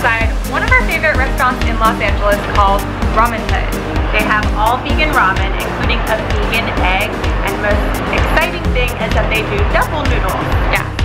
inside one of our favorite restaurants in Los Angeles called Ramen Hood. They have all vegan ramen, including a vegan egg, and most exciting thing is that they do double noodles. Yeah.